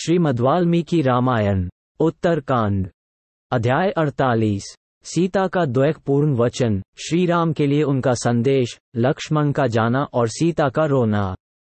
श्रीमद्वाल्मीकि रामायण उत्तरकांड अध्याय 48। सीता का द्वैतपूर्ण वचन, श्री राम के लिए उनका संदेश, लक्ष्मण का जाना और सीता का रोना।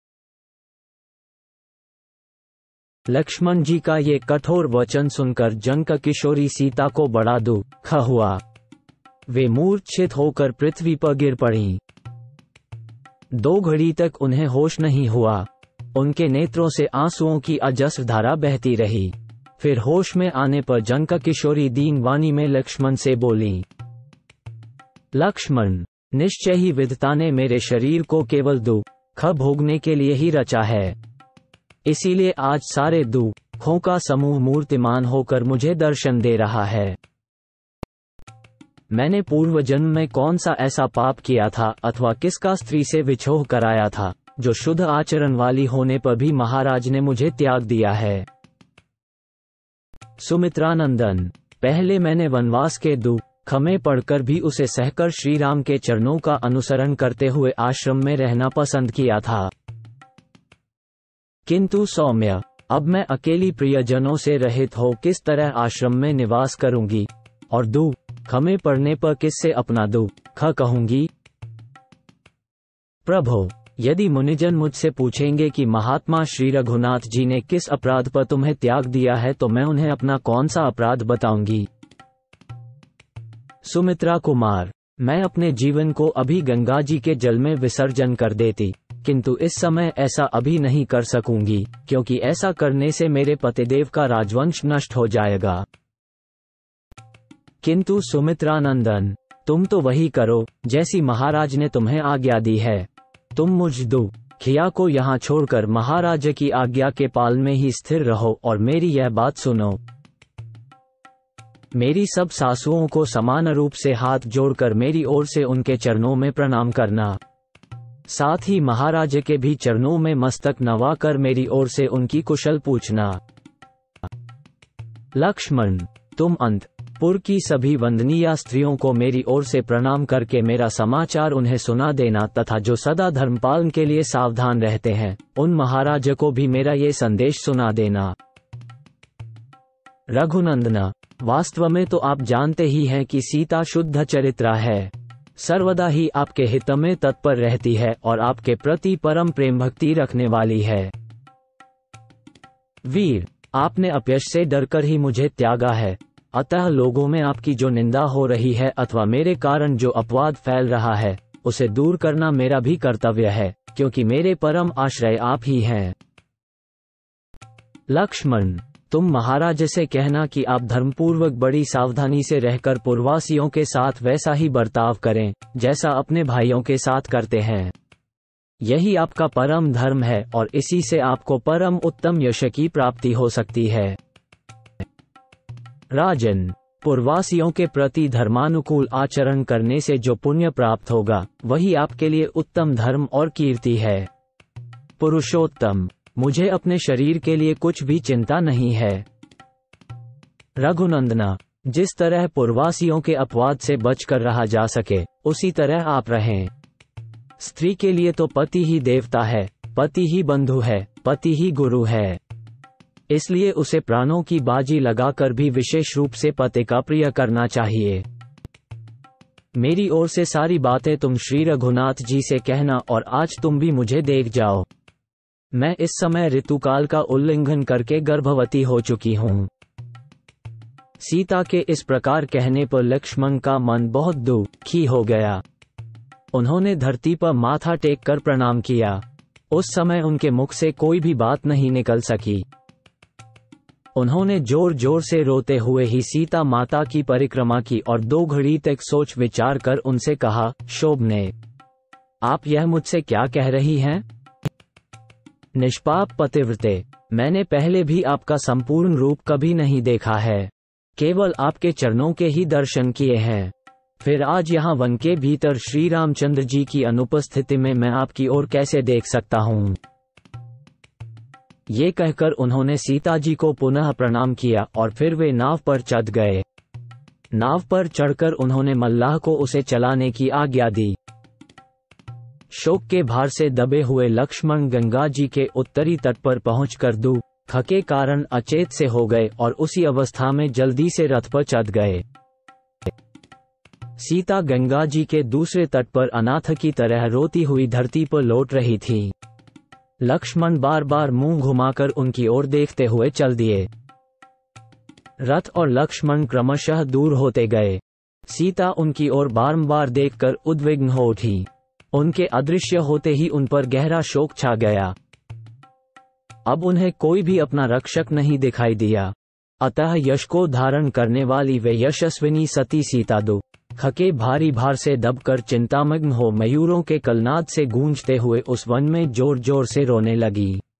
लक्ष्मण जी का ये कठोर वचन सुनकर जनक किशोरी सीता को बड़ा दुख हुआ। वे मूर्छित होकर पृथ्वी पर गिर पड़ी। 2 घड़ी तक उन्हें होश नहीं हुआ। उनके नेत्रों से आंसुओं की अजस्र धारा बहती रही। फिर होश में आने पर जनक किशोरी दीन वाणी में लक्ष्मण से बोली, लक्ष्मण, निश्चय ही विधाता ने मेरे शरीर को केवल दुख भोगने के लिए ही रचा है। इसीलिए आज सारे दुखों का समूह मूर्तिमान होकर मुझे दर्शन दे रहा है। मैंने पूर्व जन्म में कौन सा ऐसा पाप किया था अथवा किसका स्त्री से विछोह कराया था, जो शुद्ध आचरण वाली होने पर भी महाराज ने मुझे त्याग दिया है। सुमित्रानंदन, पहले मैंने वनवास के दुख में पड़कर भी उसे सहकर श्री राम के चरणों का अनुसरण करते हुए आश्रम में रहना पसंद किया था। किंतु सौम्य, अब मैं अकेली प्रियजनों से रहित हो किस तरह आश्रम में निवास करूंगी और दुख में पड़ने पर किससे अपना दुख कहूंगी। प्रभो, यदि मुनिजन मुझसे पूछेंगे कि महात्मा श्री रघुनाथ जी ने किस अपराध पर तुम्हें त्याग दिया है, तो मैं उन्हें अपना कौन सा अपराध बताऊंगी। सुमित्रा कुमार, मैं अपने जीवन को अभी गंगा जी के जल में विसर्जन कर देती, किंतु इस समय ऐसा अभी नहीं कर सकूंगी, क्योंकि ऐसा करने से मेरे पतिदेव का राजवंश नष्ट हो जाएगा। किंतु सुमित्रानंदन, तुम तो वही करो जैसी महाराज ने तुम्हें आज्ञा दी है। तुम मुझ दुखिया को यहाँ छोड़कर महाराज की आज्ञा के पाल में ही स्थिर रहो और मेरी यह बात सुनो। मेरी सब सासुओं को समान रूप से हाथ जोड़कर मेरी ओर से उनके चरणों में प्रणाम करना। साथ ही महाराज के भी चरणों में मस्तक नवाकर मेरी ओर से उनकी कुशल पूछना। लक्ष्मण, तुम अंतपुर की सभी वंदनीय स्त्रियों को मेरी ओर से प्रणाम करके मेरा समाचार उन्हें सुना देना, तथा जो सदा धर्मपालन के लिए सावधान रहते हैं उन महाराज को भी मेरा ये संदेश सुना देना। रघुनंदना, वास्तव में तो आप जानते ही हैं कि सीता शुद्ध चरित्रा है, सर्वदा ही आपके हित में तत्पर रहती है और आपके प्रति परम प्रेम भक्ति रखने वाली है। वीर, आपने अपयश से डरकर ही मुझे त्यागा है, अतः लोगों में आपकी जो निंदा हो रही है अथवा मेरे कारण जो अपवाद फैल रहा है, उसे दूर करना मेरा भी कर्तव्य है, क्योंकि मेरे परम आश्रय आप ही हैं। लक्ष्मण, तुम महाराज से कहना कि आप धर्मपूर्वक बड़ी सावधानी से रहकर पूर्ववासियों के साथ वैसा ही बर्ताव करें जैसा अपने भाइयों के साथ करते हैं। यही आपका परम धर्म है और इसी से आपको परम उत्तम यश की प्राप्ति हो सकती है। राजन, पूर्ववासियों के प्रति धर्मानुकूल आचरण करने से जो पुण्य प्राप्त होगा वही आपके लिए उत्तम धर्म और कीर्ति है। पुरुषोत्तम, मुझे अपने शरीर के लिए कुछ भी चिंता नहीं है। रघुनंदना, जिस तरह पूर्ववासियों के अपवाद से बचकर रहा जा सके उसी तरह आप रहें। स्त्री के लिए तो पति ही देवता है, पति ही बंधु है, पति ही गुरु है, इसलिए उसे प्राणों की बाजी लगाकर भी विशेष रूप से पति का प्रिय करना चाहिए। मेरी ओर से सारी बातें तुम श्री रघुनाथ जी से कहना और आज तुम भी मुझे देख जाओ। मैं इस समय ऋतुकाल का उल्लंघन करके गर्भवती हो चुकी हूँ। सीता के इस प्रकार कहने पर लक्ष्मण का मन बहुत दुखी हो गया। उन्होंने धरती पर माथा टेक कर प्रणाम किया। उस समय उनके मुख से कोई भी बात नहीं निकल सकी। उन्होंने जोर जोर से रोते हुए ही सीता माता की परिक्रमा की और 2 घड़ी तक सोच विचार कर उनसे कहा, शोभने, आप यह मुझसे क्या कह रही हैं? निष्पाप पतिव्रते, मैंने पहले भी आपका संपूर्ण रूप कभी नहीं देखा है, केवल आपके चरणों के ही दर्शन किए हैं। फिर आज यहाँ वन के भीतर श्री रामचंद्र जी की अनुपस्थिति में मैं आपकी ओर कैसे देख सकता हूँ। ये कहकर उन्होंने सीता जी को पुनः प्रणाम किया और फिर वे नाव पर चढ़ गए। नाव पर चढ़कर उन्होंने मल्लाह को उसे चलाने की आज्ञा दी। शोक के भार से दबे हुए लक्ष्मण गंगा जी के उत्तरी तट पर पहुंचकर ख के कारण अचेत से हो गए और उसी अवस्था में जल्दी से रथ पर चढ़ गए। सीता गंगा जी के दूसरे तट पर अनाथ की तरह रोती हुई धरती पर लौट रही थी। लक्ष्मण बार बार मुंह घुमाकर उनकी ओर देखते हुए चल दिए। रथ और लक्ष्मण क्रमशः दूर होते गए। सीता उनकी ओर बारंबार देखकर उद्विग्न हो उठी। उनके अदृश्य होते ही उन पर गहरा शोक छा गया। अब उन्हें कोई भी अपना रक्षक नहीं दिखाई दिया। अतः यश को धारण करने वाली वे यशस्विनी सती सीता दुख के भारी भार से दबकर चिंतामग्न हो मयूरों के कलनाद से गूंजते हुए उस वन में जोर जोर से रोने लगी।